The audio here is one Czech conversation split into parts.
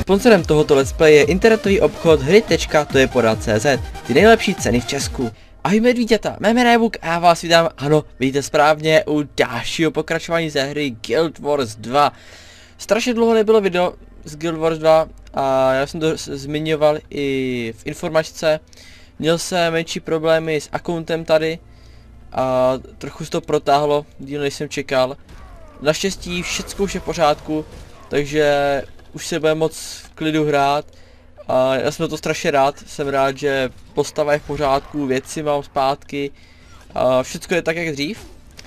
Sponzorem tohoto let's play je internetový obchod hry.tojepoda.cz, ty nejlepší ceny v Česku. Ahoj medvíďata, mé jméno je Buk a já vás vítám, ano, vidíte správně, u dalšího pokračování ze hry Guild Wars 2. Strašně dlouho nebylo video z Guild Wars 2 a já jsem to zmiňoval i v informačce. Měl jsem menší problémy s akauntem tady a trochu se to protáhlo, díl než jsem čekal. Naštěstí všechno už je v pořádku, takže už se bude moc v klidu hrát a já jsem to strašně rád, jsem rád, že postava je v pořádku, věci mám zpátky a všechno je tak jak dřív.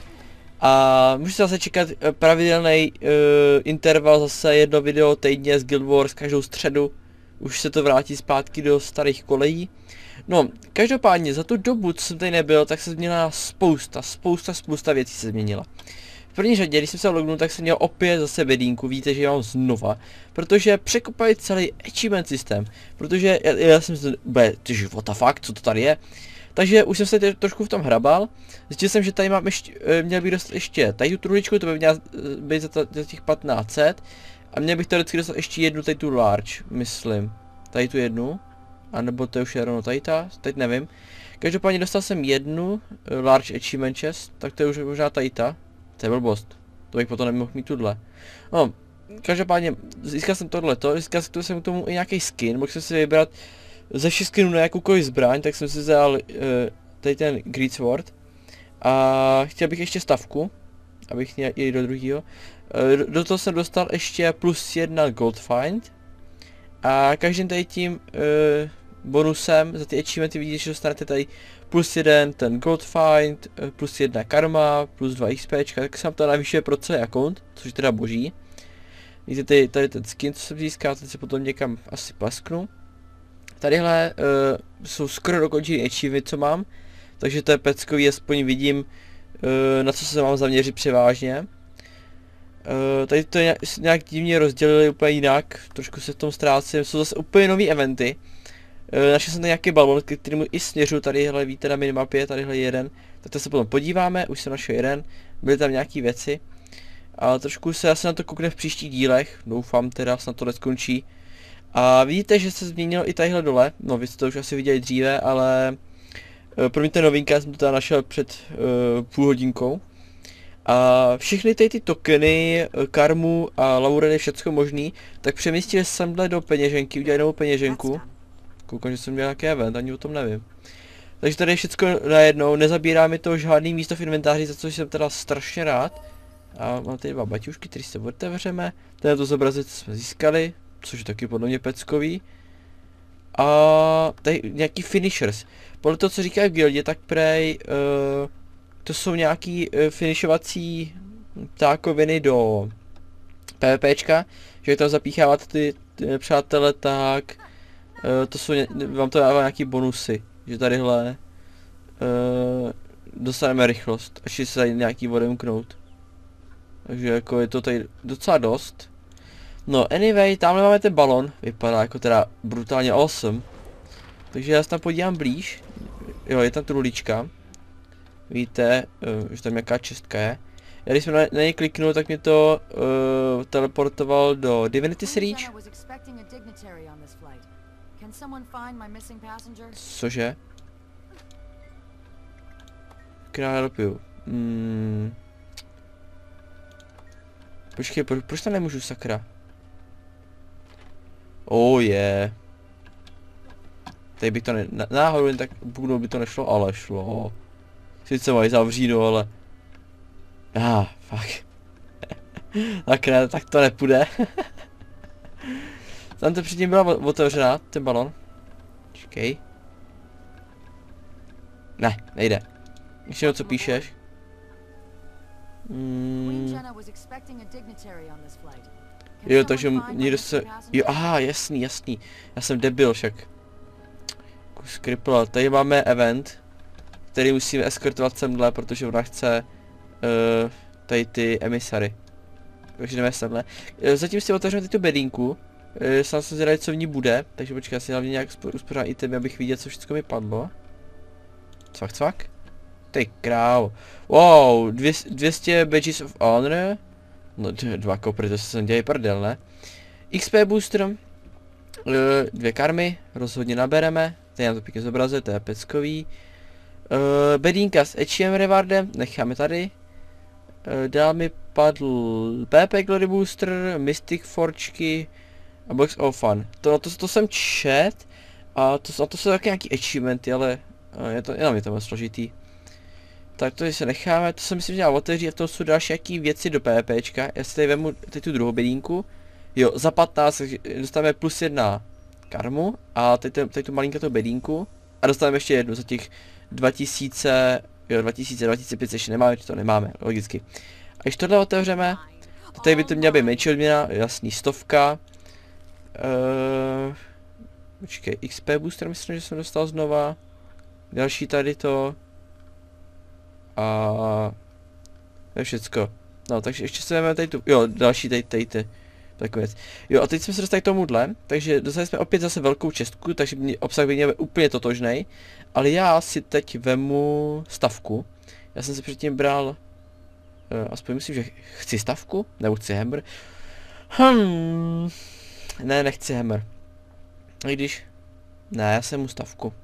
A můžete zase čekat pravidelný interval, zase jedno video týdně z Guild Wars každou středu, už se to vrátí zpátky do starých kolejí. No, každopádně za tu dobu, co jsem tady nebyl, tak se změnila spousta věcí se změnila. V první řadě, když jsem se lognul, tak jsem měl opět zase bedínku, víte, že já mám znova, protože překopali celý achievement systém, protože já jsem se, tyži, what the fuck, co to tady je? Takže už jsem se tady trošku v tom hrabal, zjistil jsem, že tady mám ještě, měl bych dostat ještě tady tu truhličku, to by měla být za těch 1500, a měl bych teoreticky dostat ještě jednu tady tu large, myslím, tady tu jednu, anebo to je už je rovno tady ta, teď nevím. Každopádně dostal jsem jednu large achievement chest, tak to je už možná tady ta. To je blbost, to bych potom nemohl mít tuhle. No, každopádně získal jsem tohleto, získal jsem k tomu i nějaký skin, mohl jsem si vybrat ze všech skinů na jakoukoliv zbraň, tak jsem si vzal tady ten Greatsword. A chtěl bych ještě stavku, abych měl i do druhého. Do toho jsem dostal ještě +1 gold find. A každým tady tím bonusem za ty achievementy vidíte, že dostanete tady +1 ten gold find, +1 karma, +2 XP, tak se nám to navyšuje pro celý account, což je teda boží. Vidíte tady ten skin, co jsem získal, teď se potom někam asi plesknu. Tadyhle jsou skoro dokončený achievement, co mám, takže to je peckový, aspoň vidím, na co se mám zaměřit převážně. Tady to je nějak divně rozdělili úplně jinak, trošku se v tom ztrácím, jsou zase úplně nový eventy. Našel jsem tady nějaký balon, k kterému i směřu, tadyhle víte na minimapě, tadyhle jeden. Tak to se potom podíváme, už jsem našel jeden, byly tam nějaký věci. A trošku se asi na to koukne v příštích dílech, doufám teda, snad to neskončí. A vidíte, že se změnilo i tadyhle dole, no vy jste to už asi viděli dříve, ale pro mě to je novinka, já jsem to teda našel před půl hodinkou. A všechny ty tokeny, karmu a laurely, všecko možný, tak přemístili semhle do peněženky, udělali novou peněženku. Koukám, že jsem měl nějaký event, ani o tom nevím. Takže tady je všecko najednou, nezabírá mi to žádný místo v inventáři, za což jsem teda strašně rád. A mám tady dva baťušky, které se otevřeme. Tento zobrazit jsme získali, což je taky podle mě peckový. A tady nějaký finishers. Podle toho, co říkají v guildě, tak prej to jsou nějaký finishovací ptákoviny do PvPčka, že tam zapíchávat ty přátele, tak to jsou, vám to dává nějaký bonusy, že tadyhle dostaneme rychlost, až si se tady nějaký odemknout. Takže jako je to tady docela dost. No anyway, tamhle máme ten balon, vypadá jako teda brutálně awesome. Takže já se tam podívám blíž, jo, je tam truhlička. Víte, že tam nějaká čestka je. Já když jsem na něj kliknul, tak mě to teleportoval do Divinity's Reach. Cože? Králopiju. Počkej, proč tam nemůžu, sakra? Oh je. Tady bych to náhodou jen tak bugnout by to nešlo, ale šlo. Sice mají zavřínu, ale... fuck. Tak ne, tak to nepůjde. Tam to předtím byla otevřená, ten balon. Čekej. Ne, nejde. Ještě co píšeš? Jo, takže někdo se... Jo, aha, jasný. Já jsem debil však. Kus kripla. Tady máme event, který musíme eskortovat semhle, protože ona chce tady ty emisary. Takže jdeme semhle. Zatím si otevřeme tu bedínku. Sám jsem zvědavý, co v ní bude, takže počkej, já si hlavně nějak uspořádám itemy, abych viděl, co všechno mi padlo. Cvak. Ty král. Wow, 200 badges of honor. No 2 kopry, to jsem dělal prdel, ne? XP booster. 2 karmy, rozhodně nabereme, tady nám to pěkně zobrazuje, to je peckový. Bedínka s HM rewardem, necháme tady. Dál mi padl PP Glory Booster, Mystic Forčky a Box of Fun. To jsem čet a to jsou taky nějaký achievementy, ale jenom je to moc složitý. Tak to si necháme, to jsem myslím, že dá otevřít a to jsou další nějaký věci do PPčka. Já si tady vemu teď tu druhou bedínku. Jo, za 15 dostaneme +1 karmu a teď tu malinkatou bedínku. A dostaneme ještě jednu za těch 2000, jo 2500 ještě nemáme, to nemáme, logicky. A když tohle otevřeme, to tady by to měla být menší odměna, jasný 100. Počkej, XP booster myslím, že jsem dostal znova. Další tady to. A to je všecko. No, takže ještě se vezmeme tady tu, jo, další tady takový věc. Jo, a teď jsme se dostali k tomuhle, takže dostali jsme opět zase velkou čestku, takže obsah by měl být úplně totožnej. Ale já si teď vemu stavku. Já jsem si předtím bral, aspoň myslím, že chci stavku, nebo chci hammer. Ne, nechci hammer. I když, ne, já jsem mu stavku.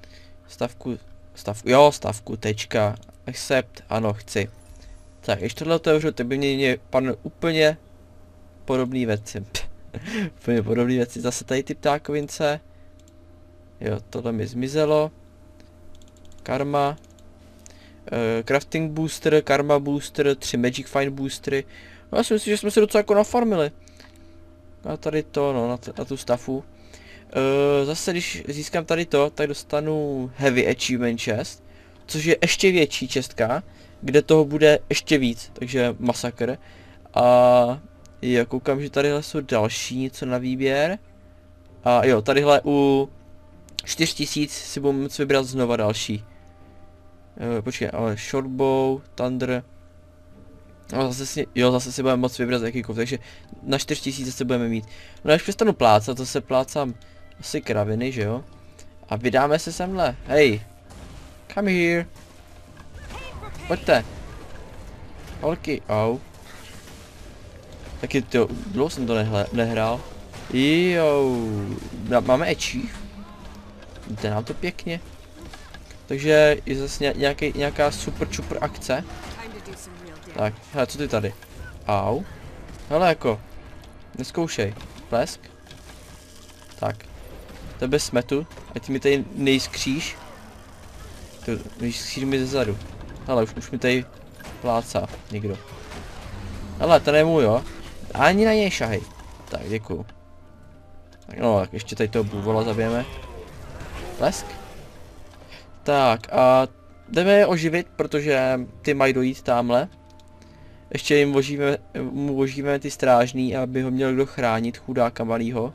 Stavku, tečka, accept, ano, chci. Tak, když tohle otevřu, tak by mě padne úplně podobný věci. Úplně podobný věci, zase tady ty ptákovince. Jo, tohle mi zmizelo. Karma. Crafting booster, karma booster, 3 magic find boostery. No já si myslím, že jsme se docela jako nafarmili. A tady to, no, na tu stafu. Zase když získám tady to, tak dostanu Heavy Achievement chest, což je ještě větší čestka, kde toho bude ještě víc, takže masakr. A jo, koukám, že tadyhle jsou další něco na výběr. A jo, tadyhle u 4000 si budu moct vybrat znova další. Počkej, ale Shortbow, Thunder. No zase si budeme moct vybrat jakýkoliv, takže na 4000 se budeme mít. No až přestanu plácat, to se plácám asi kraviny, že jo? A vydáme se semhle, hej! Come here! Pojďte! Holky, au. Taky to, dlouho jsem to nehrál. Jo, máme achieve. Jde nám to pěkně. Takže je zase nějaká super akce. Tak, hele, co ty tady? Au. Hele, jako. Neskoušej. Plesk. Tak. Tebe smetu. Ať ty mi tady nejskříš. Nejskříš mi zezadu. Hele, už mi tady plácá někdo. Hele, ten je můj, jo. Ani na něj šahej. Tak, děkuju. Tak no, tak ještě tady toho bůvola zabijeme. Plesk. Tak a jdeme je oživit, protože ty mají dojít tamhle. Ještě jim vožíme ty strážný, aby ho měl kdo chránit, chudáka malýho.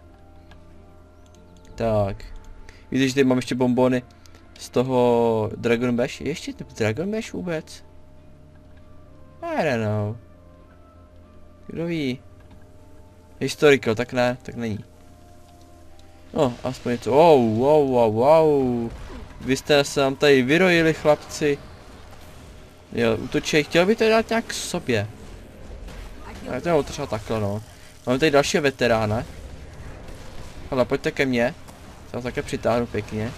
Tak. Víte, že tady mám ještě bombony z toho Dragon Bash. Je ještě Dragon Bash vůbec? I don't know. Kdo ví? Historical, tak ne, tak není. No, aspoň něco. Wow. Vy jste se nám tady vyrojili, chlapci. Jo, útočej, chtěl by to dát nějak k sobě. Ale to je třeba takhle, no. Máme tady dalšího veterána. Ale pojďte ke mně. Já také přitáhnu pěkně.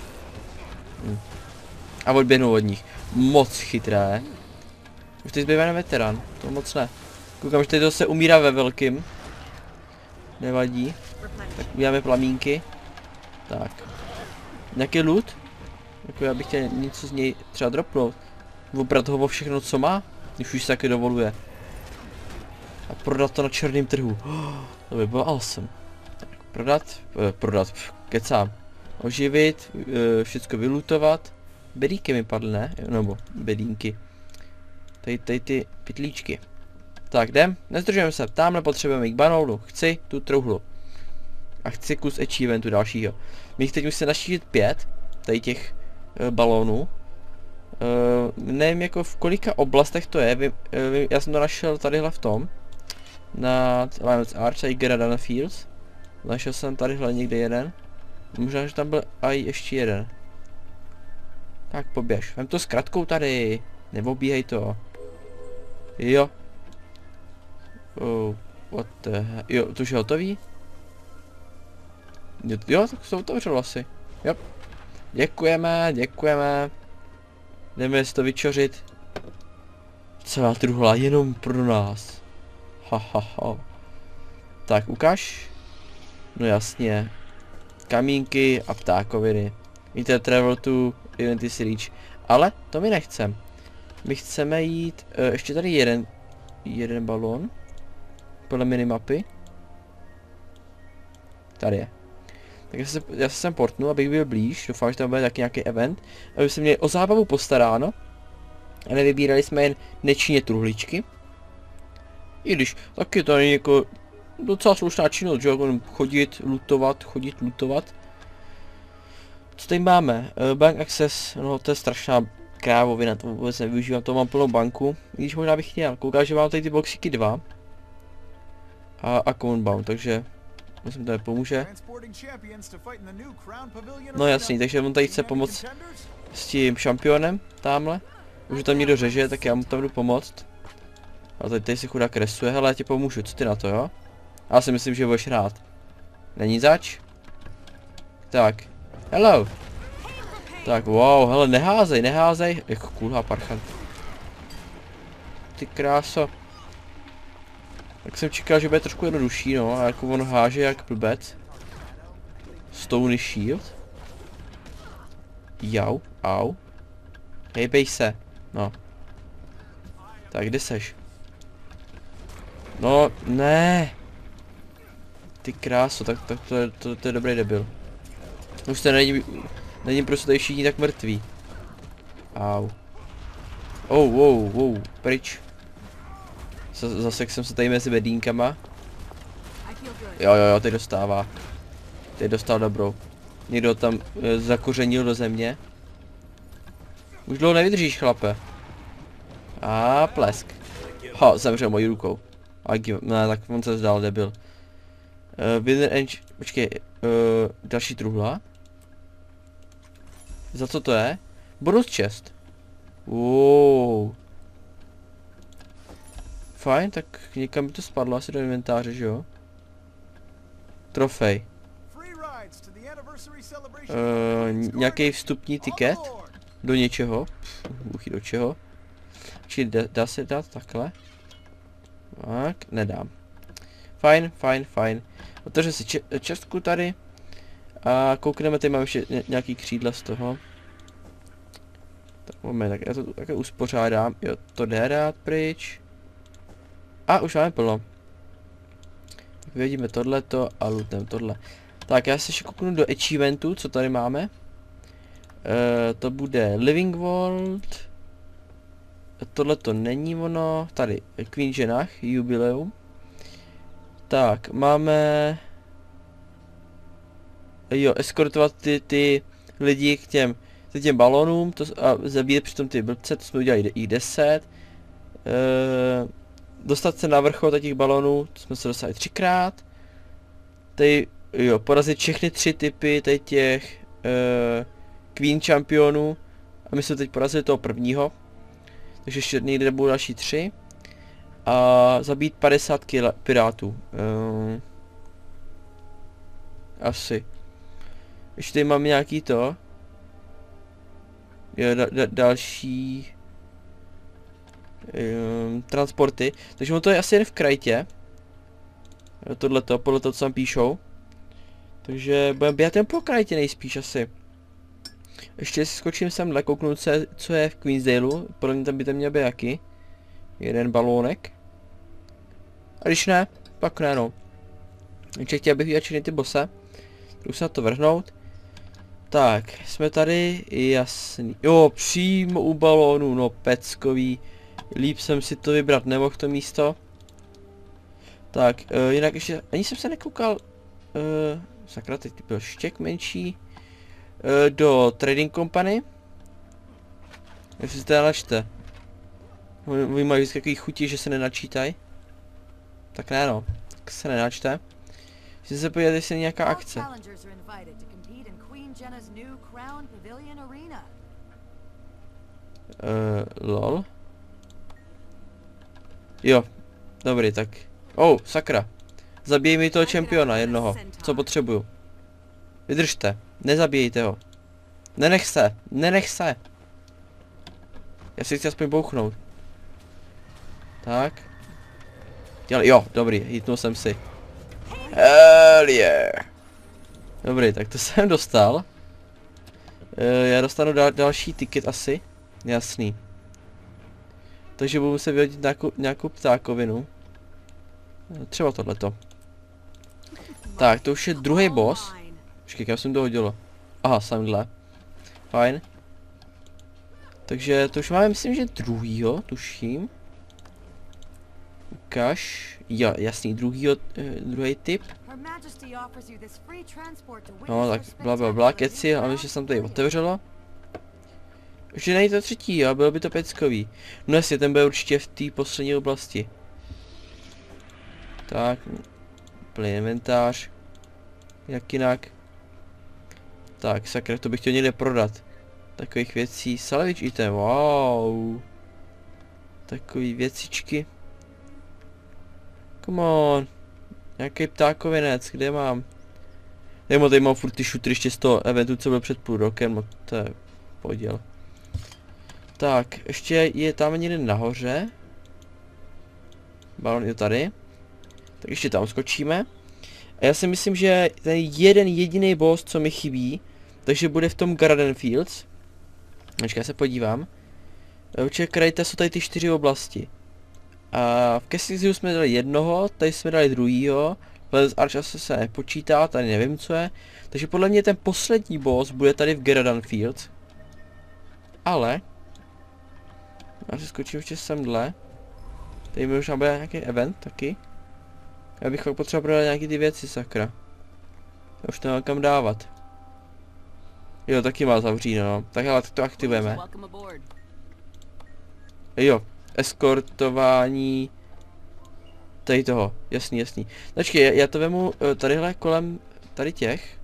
A odběhnu od nich. Moc chytré. Už teď zbývá veterán, to moc ne. Koukám, že tady to se umírá ve velkým. Nevadí. Tak uděláme plamínky. Tak. Nějaký loot? Jako já bych chtěl něco z něj třeba dropnout. Obrat ho o všechno, co má, když už se taky dovoluje. A prodat to na černém trhu. To by bylo awesome. Tak, prodat, kecám. Oživit, všecko vylutovat. Bedínky mi padly, ne? Nebo bedínky. Tady ty pytlíčky. Tak jdem, nezdržujeme se, tamhle potřebujeme k banolu, chci tu truhlu. A chci kus achievementu dalšího. My teď musíme naštítit 5, tady těch balónů. Nevím jako v kolika oblastech to je, já jsem to našel tadyhle v tom. Na Lion's Arch, a Geradana Fields. Našel jsem tadyhle někde jeden. Možná, že tam byl i ještě jeden. Tak poběž, vem to s kratkou tady, neobíhej to. Jo. Oh, what the hell. Jo, to už je hotový? Jo, tak se otevřelo asi. Jo. Děkujeme, děkujeme. Jdeme si to vyčořit. Celá truhla jenom pro nás. Ha. Tak, ukáž. No jasně. Kamínky a ptákoviny. Inter travel to Identity Reach. Ale to my nechcem. My chceme jít, ještě tady jeden balón. Podle minimapy. Tady je. Tak já se sem portnu, abych byl blíž. Doufám, že tam bude taky nějaký event. Aby se měli o zábavu postaráno. A nevybírali jsme jen nečinně truhličky. I když taky to není jako docela slušná činnost, že jo, chodit, lutovat. Co tady máme? Bank access, no to je strašná krávovina, to vůbec nevyužívám, to mám plnou banku, i když možná bych chtěl. Koukám, že mám tady ty boxíky 2. A Commonbound, takže myslím, to nepomůže. No jasný, takže on tady chce pomoct s tím šampionem, tamhle. Už tam někdo řeže, tak já mu tam jdu pomoct. A tady si chudák rysuje, hele, já ti pomůžu, co ty na to, jo? Já si myslím, že budeš rád. Není zač? Tak. Hello. Tak, wow, hele, neházej. Jako kulhá parchant. Ty kráso. Tak jsem čekal, že bude trošku jednodušší, no, a jako on háže jak blbec. Stony shield. Jau, au. Hejbej se, no. Tak, kde seš? No, ne. Ty kráso, tak to je dobrý debil. Už to není prostě tady všichni tak mrtví. Au. Wow, pryč. Zase jsem se tady mezi bedínkama. Jo, teď dostává. Teď dostal dobrou. Někdo tam zakořenil do země. Už dlouho nevydržíš, chlape. A plesk. Ha, zemřel mojí rukou. Ne, tak on se zdál, debil. Počkej, další truhla. Za co to je? Bonus chest. Wow. Fajn, tak někam by to spadlo asi do inventáře, že jo? Trofej. Nějaký vstupní tiket? Do něčeho? Uchy do čeho? Či dá se dát takhle? Tak, nedám. Fajn. Otevře si čestku tady. A koukneme, tady mám ještě nějaký křídla z toho. Tak moment, tak já to také uspořádám. Jo, to jde dát pryč. A už máme plno. Tak vidíme tohleto a lootem tohle. Tak já se ještě kouknu do achievementu, co tady máme. To bude Living World. Tohle to není ono. Tady Queen ženách, jubileum. Tak, máme... Jo, eskortovat ty lidi k těm balonům a zabíjet přitom ty blbce, to jsme udělali i 10. Dostat se na vrchol těch balonů, to jsme se dostali 3krát. Tady, jo, porazit všechny 3 typy tady těch Queen čampionů. A my jsme teď porazili toho prvního. Takže ještě někde budou další 3. A zabít 50 pirátů. Asi. Ještě tady máme nějaký to. Jo, další transporty. Takže to je asi jen v krajtě. Tohleto, podle toho, co tam píšou. Takže budeme běhat jen po krajtě nejspíš asi. Ještě si skočím semhle, kouknout se, co je v Queensdaleu. Podle mě tam by to měl být jaký. Jeden balónek. A když ne, pak ne, no. Takže chtěl bych vidět všechny ty bose. Jdu se na to vrhnout. Tak, jsme tady, jasný. Jo, přímo u balónu, no peckový. Líp jsem si to vybrat nemohl to místo. Tak, jinak ještě, ani jsem se nekoukal, sakra, teď byl štěk menší. Do Trading Company. Jestli se teda načte. Vy mají vždycky takový chutí, že se nenačítají. Tak ne no, tak se nenačte. Chci se podívat, jestli je nějaká akce. Lol. Jo, dobrý, tak. Oh, sakra. Zabij mi toho čempiona jednoho, co potřebuju. Vydržte. Nezabijejte ho. Nenech se. Nenech se. Já si chci aspoň bouchnout. Tak. Jo, dobrý, hitnul jsem si. Hell yeah. Dobrý, tak to jsem dostal. Já dostanu další tiket asi. Jasný. Takže budu muset vyhodit nějakou ptákovinu. Třeba tohleto. Tak, to už je druhý boss. Počkej, kam jsem to hodilo? Aha, samhle. Fajn. Takže to už máme, myslím, že druhýho, tuším. Ukaž. Jo, jasný, druhý typ. No, tak blablabla, keci, ale že jsem tady otevřelo. Už není to třetí, jo, bylo by to peckový. No jasně, ten bude určitě v té poslední oblasti. Tak, plný inventář. Jak jinak. Tak, sakra, to bych chtěl někde prodat. Takových věcí, salvage item, wow. Takový věcičky. Come on. Nějaký ptákovinec, kde mám? Tady mám furt ty šutry ještě z toho eventu, co byl před půl rokem, no to je poděl. Tak, ještě je tam někde nahoře. Balon je tady. Tak ještě tam skočíme. A já si myslím, že ten jeden jediný boss, co mi chybí, takže bude v tom Garden Fields. Počkej, já se podívám. Určitě krajte jsou tady ty 4 oblasti. A v Castle jsme dali jednoho, tady jsme dali druhýho. Les Arch asi se nepočítá, tady nevím co je. Takže podle mě ten poslední boss bude tady v Garden Fields. Ale já si skočím ještě semhle. Tady možná bude nějaký event taky. Já bych fakt potřeboval nějaký ty věci, sakra. Já už to nemám kam dávat. Jo, taky má zavří, no. Tak ale tak to aktivujeme. Jo, eskortování tady toho, jasný. Počkej, já to vemu tadyhle kolem tady těch.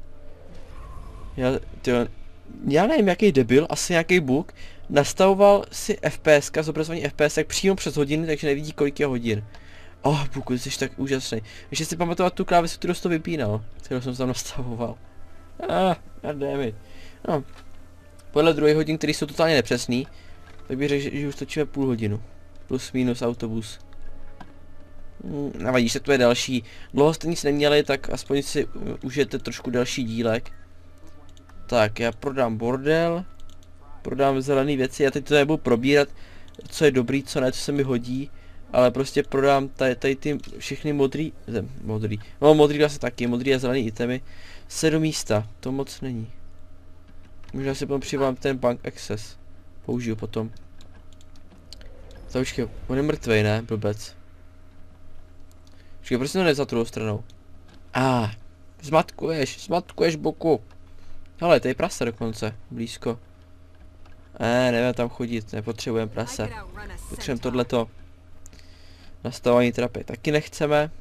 Já nevím jaký debil, asi nějaký bug, nastavoval si FPS, zobrazování FPS přímo přes hodiny, takže nevidí kolik je hodin. Oh, Buku, jsi tak úžasný. Ještě si pamatovat tu klávesu, kterou jsi to vypínal, kterou jsem tam nastavoval. Goddammit. No, podle druhé hodin, které jsou totálně nepřesný, tak bych řekl, že už točíme půl hodinu. Plus minus autobus. Nevadí, že to je další. Dlouho jste nic neměli, tak aspoň si užijete trošku další dílek. Tak, já prodám bordel. Prodám zelené věci, já teď to nebudu probírat, co je dobrý, co ne, co se mi hodí. Ale prostě prodám tady ty všechny modrý, no modrý vlastně taky, modrý a zelený itemy. 7 místa, to moc není. Možná si potom přivám ten bank access. Použiju potom. Počkej, on je mrtvej, ne? Blbec. Počkej, proč to nevzal druhou stranou? Zmatkuješ boku. Hele, tady je prase dokonce, blízko. Nevím tam chodit, nepotřebujeme prase. Potřebujeme tohleto. Nastavování trapy taky nechceme.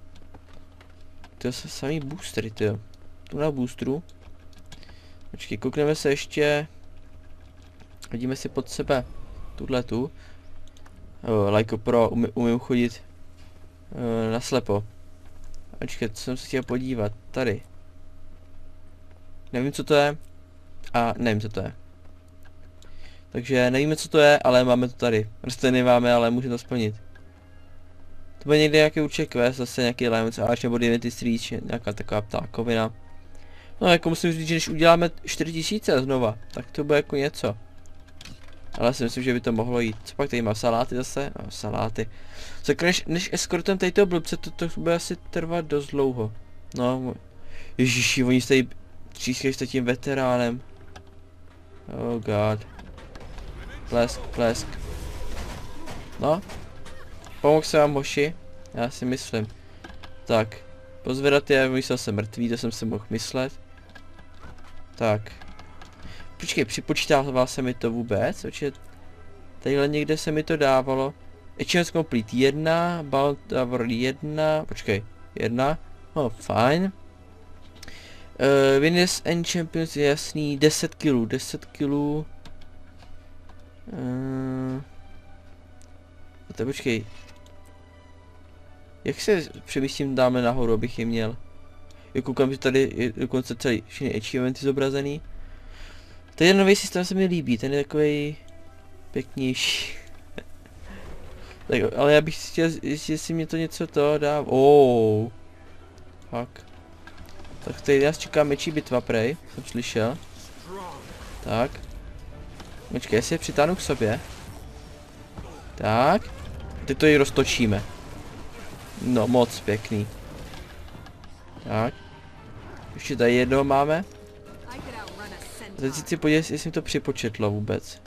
To jsou samý boostery, tyjo. Tu na boosteru. Počkej, koukneme se ještě. Hodíme si pod sebe tuhletu. Like Pro, umím chodit naslepo. Počkej, co jsem se chtěl podívat, tady. Nevím co to je. A nevím co to je. Takže nevíme co to je, ale máme to tady. Prostě nemáme, ale můžeme to splnit. To bude někde nějaký určitě quest, zase nějaký Lions Arch nebo Divinity Street, nějaká taková ptákovina. No jako musím říct, že když uděláme 4000 znova, tak to bude jako něco. Ale já si myslím, že by to mohlo jít. Co pak tady má saláty zase? No, saláty. Než eskortem tady toho blbce, to bude asi trvat dost dlouho. No, ježiši, oni se tady třískají s tím veteránem. Oh god. Plesk. No. Pomohl se vám, hoši? Já si myslím. Tak. Pozvedat je, myslel jsem mrtvý, to jsem si mohl myslet. Tak. Počkej, připočítával se mi to vůbec? Určitě tadyhle někde se mi to dávalo. Achievements complete 1, Balloon Tower 1, počkej, 1, no fajn. Winners and Champions je jasný, 10 kilů. To počkej. Jak se přemístím dáme nahoru, abych je měl? Jo, koukám, že tady je dokonce celý všechny achievementy zobrazený. Ten nový systém se mi líbí, ten je takový pěknější. Tak, ale já bych chtěl, jestli mě to něco to dá. Fak. Tak tady nás čeká mečí bitva, prej, jsem slyšel. Tak. Počkej, já si je přitáhnu k sobě. Tak. Teď to ji roztočíme. No, moc pěkný. Tak. Ještě tady jednoho máme. Teď si podívat, jestli mi to připočetlo vůbec.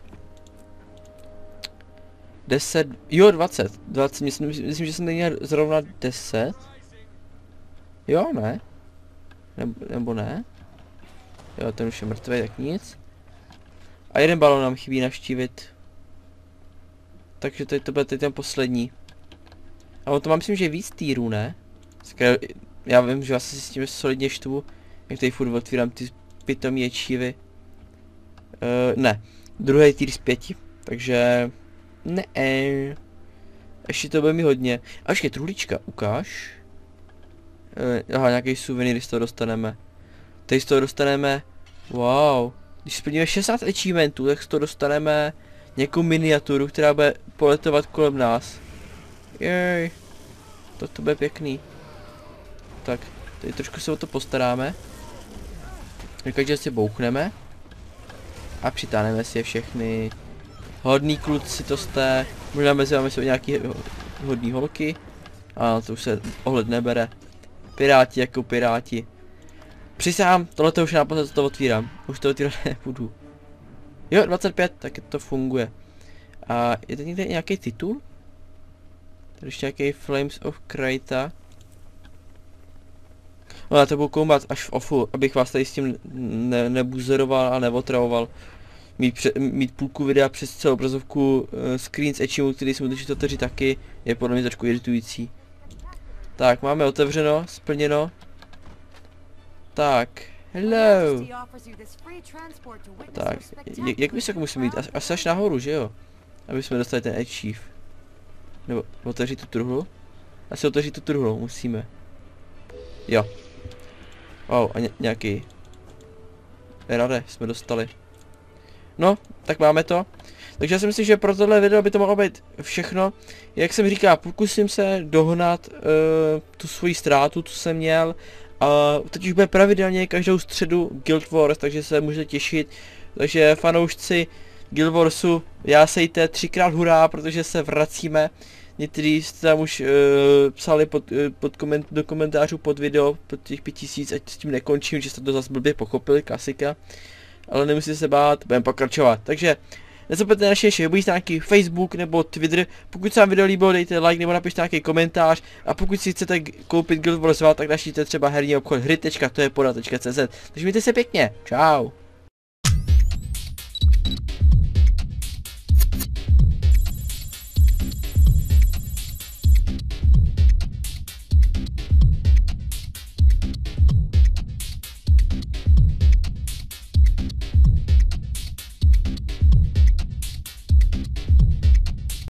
10, jo 20, myslím, že jsem měl zrovna 10. Jo, ne? Nebo ne? Jo, ten už je mrtvý, tak nic. A jeden balon nám chybí navštívit. Takže to bude ten poslední. A on to mám, myslím, že víc týrů, ne? Já vím, že asi si s tím solidně štvu. Jak tady furt otvírám ty pitomí achievy. Ne. Druhý týr z 5. Takže... Ne. Ještě to bude mi hodně. A ještě truhlička, ukáž. Aha, nějaký suvenýr z toho dostaneme. Tady z toho dostaneme... Wow. Když splníme 16 achievementů, tak z toho dostaneme nějakou miniaturu, která bude poletovat kolem nás. Jej. To bude pěkný. Tak, tady trošku se o to postaráme. Takže si bouchneme. A přitáhneme si je všechny. Hodný kluci to jste. Možná mezi vámi jsou nějaký hodný holky. A to už se ohled nebere. Piráti jako piráti. Přisám, tohle už naposled to otvírám. Už to otvírat nebudu. Jo, 25, tak to funguje. A je tady někde nějaký titul? Tady ještě nějaký Flames of Krayta. No já to budu koumat až v offu, abych vás tady s tím nebuzeroval a neotravoval. Mít půlku videa přes celou obrazovku screen s achievou, který jsem udržit otevřít taky, je podle mě trošku iritující. Tak, máme otevřeno, splněno. Tak, hello. Tak, jak vysoko musím jít? Asi až nahoru, že jo? Aby jsme dostali ten achieve. Nebo otevřít tu truhlu? Asi otevřít tu truhlu, musíme. Jo. Wow, a nějaký rade jsme dostali. No, tak máme to. Takže já si myslím, že pro tohle video by to mohlo být všechno. Jak jsem říkal, pokusím se dohnat tu svoji ztrátu, co jsem měl. A teď už bude pravidelně každou středu Guild Wars, takže se můžete těšit. Takže fanoušci Guild Warsu, jásejte 3krát hurá, protože se vracíme. Někteří jste tam už psali do komentářů pod video, pod těch 5000, ať s tím nekončím, že jste to zase blbě pochopili, klasika. Ale nemusíte se bát, budeme pokračovat. Takže nezapomeňte naše webové stránky Facebook nebo Twitter. Pokud se vám video líbilo, dejte like nebo napište nějaký komentář. A pokud si chcete koupit Guild Wars 2, tak našlijte třeba herní obchod hry.tojepoda.cz. Takže mějte se pěkně, čau.